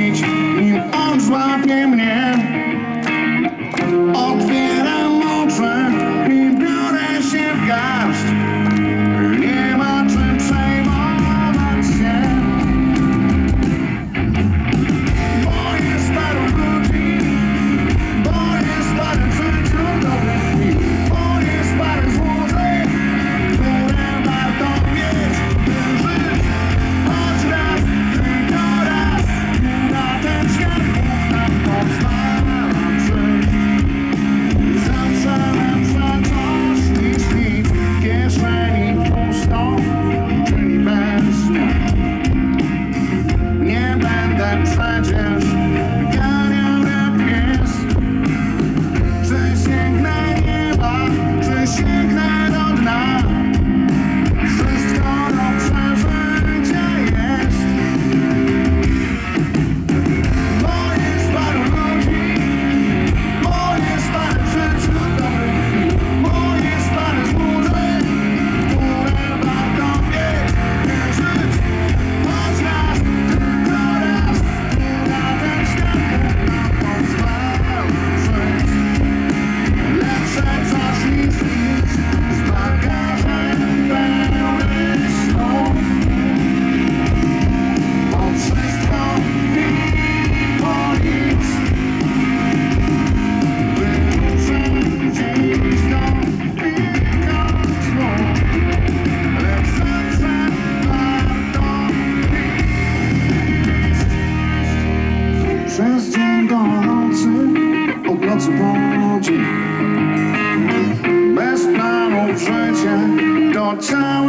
utopić, nim on złapie mnie. Otwieram oczy i biorę się w garść. Nie ma czym przejmować się. Bo jest paru ludzi, bo jest parę życiu dobrych, bo jest parę złudzeń, które warto mieć, by żyć. Choć raz, tylko raz, na ten świat nam pozwala żyć. Zawsze lepsze coś niż nic, w kieszeni pusto, czyli bez mnie. Nie będę przecież ganiał jak pies. Czy sięgnę nieba, czy sięgnę do dna? Wszystko do przeżycia jest. Bo jest paru ludzi, bo jest parę życiu dobrych, bo jest parę złudzeń, które warto mieć, by żyć. Choć raz, tylko raz, na ten świat nam pozwala żyć. Lepsze coś niż nic, z bagażem pełny snów. Bo wszystko i po nic. Wyruszę dziś do kilka snów. Lecz zawsze warto iść. Przez dzień do nocy, od nocy po dzień. Bez planów życie do całego